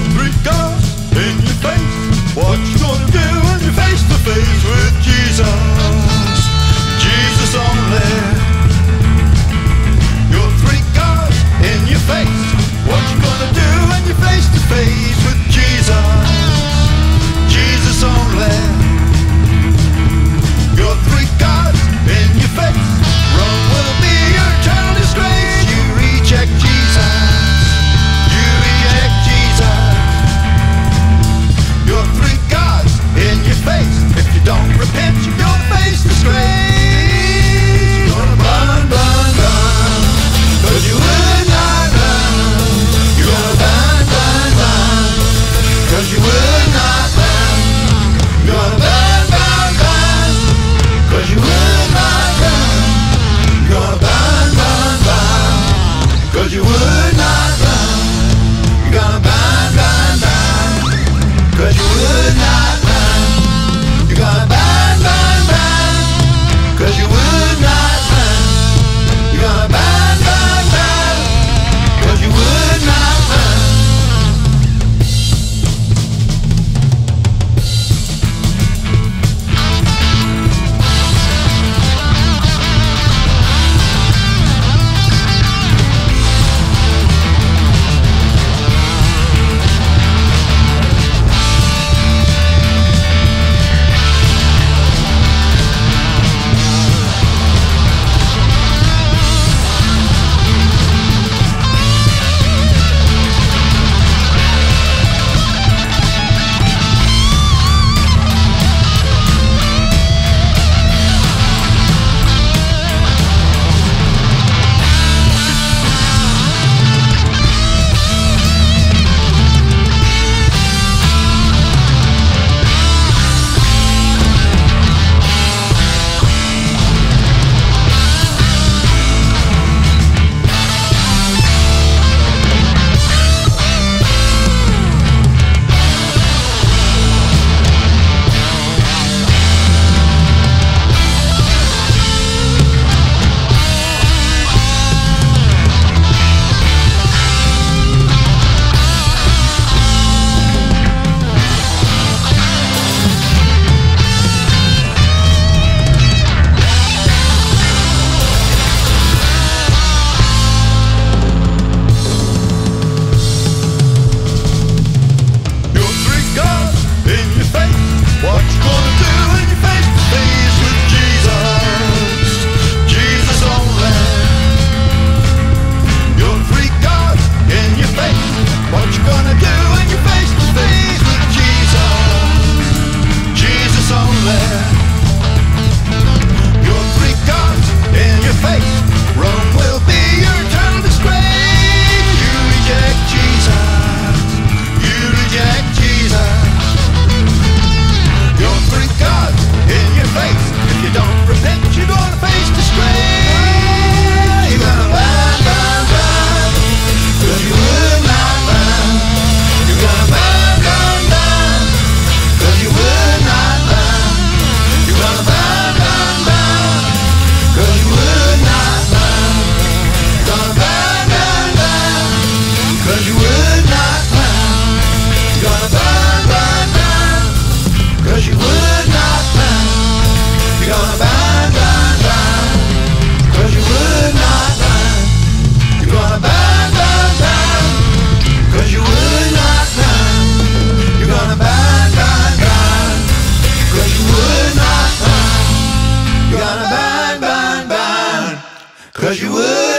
three gods in your face. What you gonna do when you're face to face with Jesus? Jesus only. Your three gods in your face. What you gonna do when you're face to face with Jesus? Jesus only. Your three gods in your face. Rome will be your eternal disgrace. You reject Jesus. You reject Jesus. Your three gods in your face. If you don't repent, you're gonna face disgrace. You're gonna burn, burn, burn, 'cause you would not burn. You're gonna burn, burn, burn, 'cause you would not burn. You're gonna burn, burn, burn, 'cause you would not burn. You're gonna burn, burn, burn, 'cause you would not burn. You're gonna burn, burn, burn, 'cause you would not burn. You're gonna burn, burn, burn, 'cause you would not burn. You're gonna burn, burn, burn, 'cause you would not burn. Cause you would